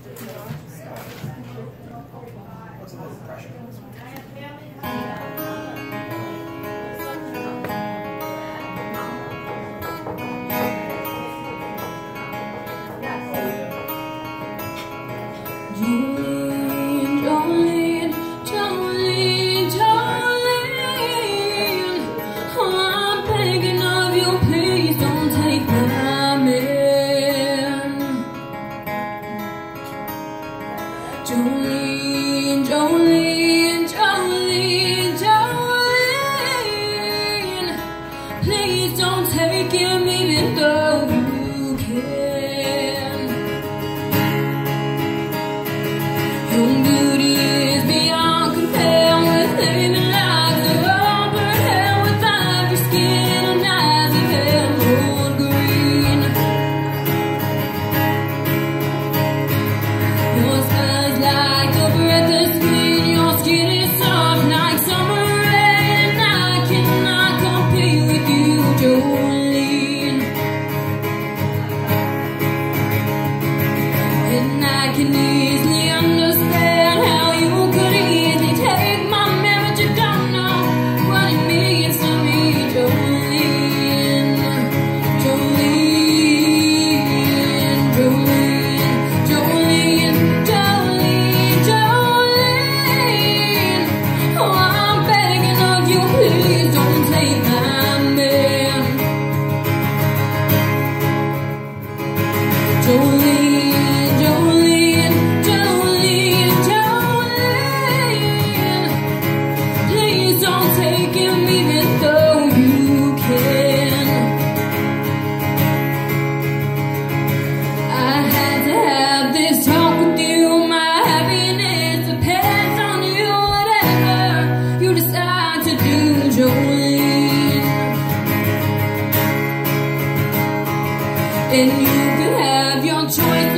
What's a little pressure? Jolene, Jolene, Jolene, Jolene, oh, I'm begging of you, please don't take my man. Jolene, Jolene, Jolene, Jolene, please don't take him even though you can. Your beauty is beyond compare with living lives of auburn hair with ivory skin and eyes of emerald green. Your smile's like a breath of spring, your skin is soft like summer rain, and I cannot compete with you, Jolene. And I can easily understand how you could easily take my man, but you don't know what it means to me, Jolene. Jolene, Jolene, Jolene, Jolene, Jolene. Oh, I'm begging of you, please don't take my man. Jolene, Jolene, Jolene, Jolene, please don't take him even though you can. I had to have this talk with you, my happiness depends on you, whatever you decide to do, Jolene. And you can have your choice.